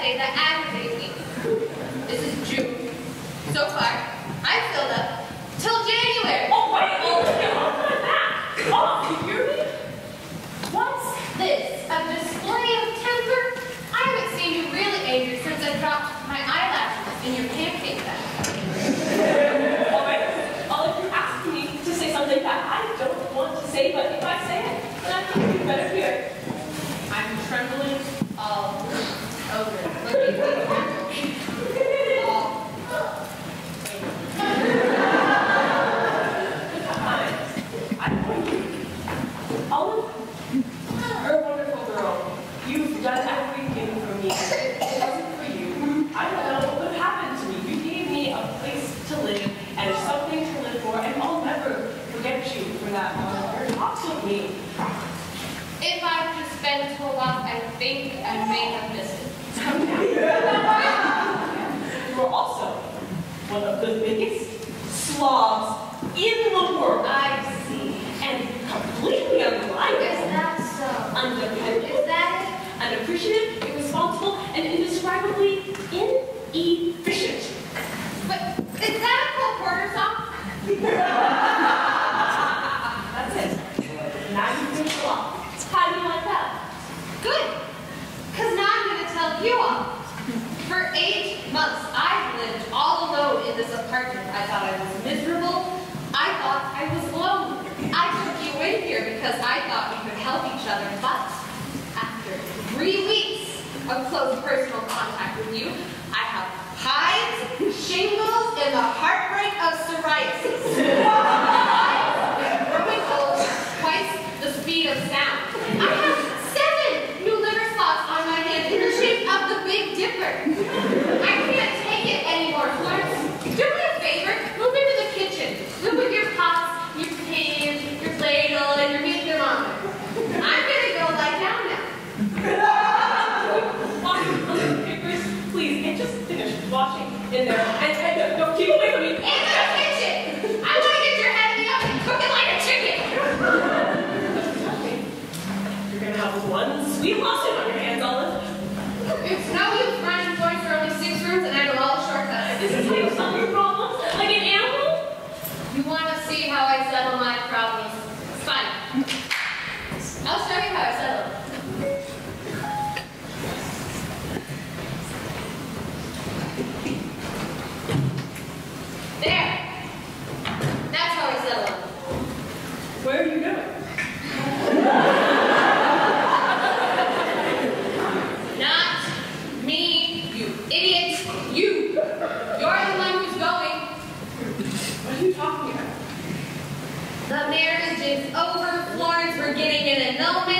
say that aggravates me. This is June. So far, I've filled up till January. Oh, wait, oh, I'll come back. Oh, you hear me? What's this? A display of temper? I haven't seen you really angry since I dropped my eyelashes in your pancake bag. All right. Well, if you're asking me to say something that I don't want to say, but if I say it, then I think you better hear it. I'm trembling all over. Look at me. Olive, you're a wonderful girl. You've done everything for me. If it wasn't for you, I don't know what would have happened to me. You gave me a place to live and something to live for, and I'll never forget you for that, Olive. Your talks with me. If I've just been told off, I think I may have missed it. You are also one of the biggest slobs in the world. I see. And completely unreliable. Is that so? Undependable. Is that unappreciative, irresponsible, and indescribably inefficient. But is that a Cole Porter song? That's it. Now you finish the law. How do you like that? Good. Because now I'm going to tell you all. For 8 months, I've lived all alone in this apartment. I thought I was miserable. I thought I was alone. I took you in here because I thought we could help each other. But after 3 weeks of close personal contact with you, I have hives, shingles, and the heartbreak of psoriasis. Growing old twice the speed of sound. I have 7 new liver spots on my hand in the shape of the Big Dipper. I can't take it anymore, Florence. Do me a favor, move into the kitchen. Move with your pots, your pans, your ladle, and your meat thermometer. I'm gonna go lie down now. Washing those papers, please, and just finish washing in there. And don't keep away from me. In the kitchen! I want to get your head in the oven, cook it like a chicken! You're gonna have one sweet lawsuit on your hands, Olive. It's no use running points for only 6 rooms and I know all the shortcuts. This is how you solve your problems? Like an animal? You want to see how I settle my problems? Fine. I'll show you how I settle. There. That's how I settle. Where are you going? Not me, you idiot. You. You're the one who's going. What are you talking about? The marriage is over, Florence. We're getting an annulment.